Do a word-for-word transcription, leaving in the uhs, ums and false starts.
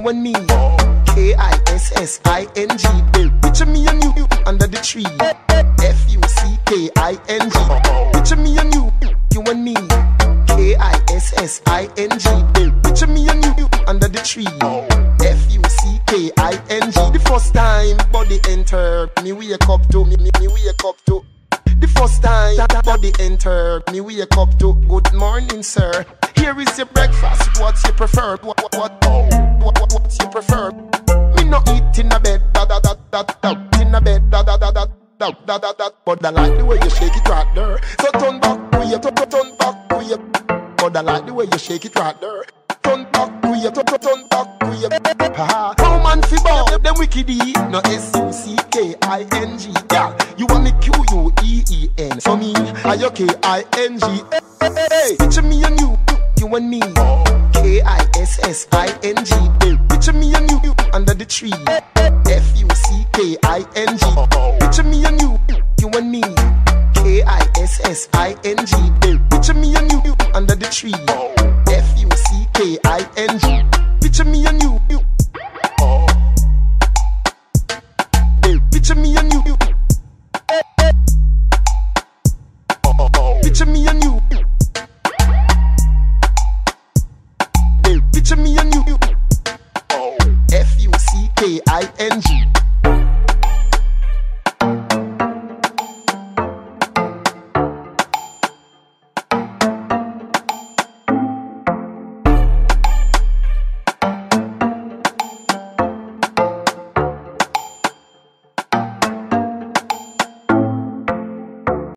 and me. K I S S I N G. Picture me and you under the tree. F U C K I N G. Picture me and you, you and me. K I S S I N G. Picture me and you under the tree. F U C K I N G. The first time body enter, me wake up to me, me, me wake up to. The first time that body enter, me wake up to. Good morning, sir. Here is your breakfast. What's you prefer? What what what what what what's you prefer? Me no eat in a bed, da da da da da. In a bed, da da da da da da da da. But I like the way you shake it right there. So turn back to you, turn turn back to you. But I like the way you shake it right there. Turn back to you, turn turn back to you. Ha ha. How man fi bow them wicked e? No S U C K I N G. Yeah, you want me Q U E E N. So me, I your K I N G. Hey, hey, hey. Picture me and you, you and me. K I S S I N G. Picture me and you under the tree. F U C K I N G. Picture me and you, you and me. K I S S I N G. Picture me and you under the tree. F U C K I N G. Picture me and you,